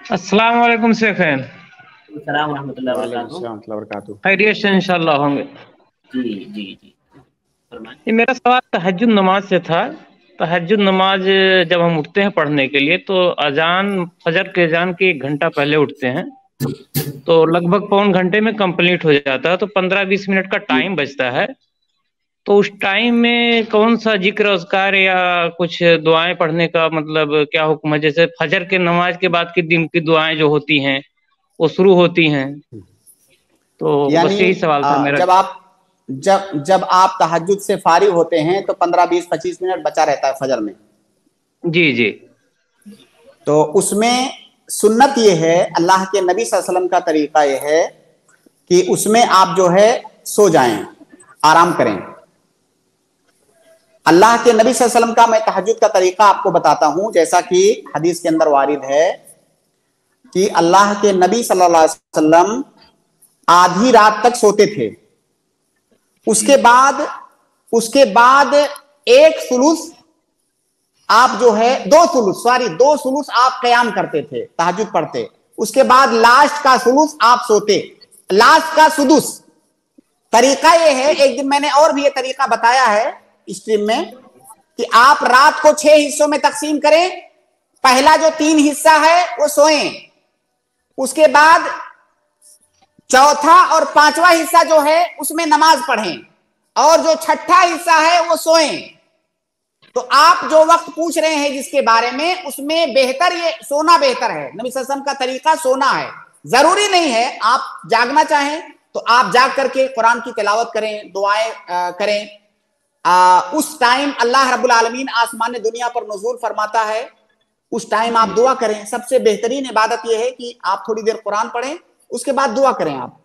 अस्सलाम वालेकुम शेखैन। अस्सलाम वरहमतुल्लाहि वालेकुम वबरकातुहू। अस्सलाम वबरकातुहू। खैरियत से इंशाल्लाह होंगे। जी जी जी फरमाएं। ये मेरा सवाल तहज्जुद नमाज से था। तहज्जुद नमाज जब हम उठते हैं पढ़ने के लिए तो अजान फजर के अजान के 1 घंटा पहले उठते हैं, तो लगभग पौन घंटे में कंप्लीट हो जाता है, तो 15-20 मिनट का टाइम बचता है। तो उस टाइम में कौन सा जिक्र अस्कार या कुछ दुआएं पढ़ने का मतलब क्या हुक्म है? जैसे फजर के नमाज के बाद के दिन की दुआएं जो होती हैं वो शुरू होती हैं, तो बस यानी यही सवाल था मेरा। जब आप तहज्जुद से फारिग होते हैं तो 15-20-25 मिनट बचा रहता है फजर में। जी जी। तो उसमें सुन्नत ये है, अल्लाह के नबी सल्लल्लाहु अलैहि वसल्लम का तरीका ये है कि उसमें आप जो है सो जाएं, आराम करें। अल्लाह के नबी सल्लल्लाहु अलैहि वसल्लम का मैं तहज्जुद का तरीका आपको बताता हूं, जैसा कि हदीस के अंदर वारिद है कि अल्लाह के नबी सल्लल्लाहु अलैहि वसल्लम आधी रात तक सोते थे। उसके बाद एक सुलुस आप जो है दो सुलुस आप क़याम करते थे, तहज्जुद पढ़ते। उसके बाद लास्ट का सुलुस आप सोते, लास्ट का सुदुस। तरीका ये है, एक दिन मैंने और भी ये तरीका बताया है स्ट्रीम में, कि आप रात को 6 हिस्सों में तकसीम करें। पहला जो 3 हिस्सा है वो सोएं, उसके बाद चौथा और 5वां हिस्सा जो है उसमें नमाज पढ़ें, और जो छठा हिस्सा है वो सोएं। तो आप जो वक्त पूछ रहे हैं जिसके बारे में, उसमें बेहतर ये सोना बेहतर है। नबी सल्लल्लाहु अलैहि वसल्लम का तरीका सोना है। जरूरी नहीं है आप जागना चाहें तो आप जाग करके कुरान की तिलावत करें, दुआएं करें। उस टाइम अल्लाह रब्बुल आलमीन आसमान दुनिया पर नुज़ूल फरमाता है, उस टाइम आप दुआ करें। सबसे बेहतरीन इबादत यह है कि आप थोड़ी देर कुरान पढ़ें, उसके बाद दुआ करें आप।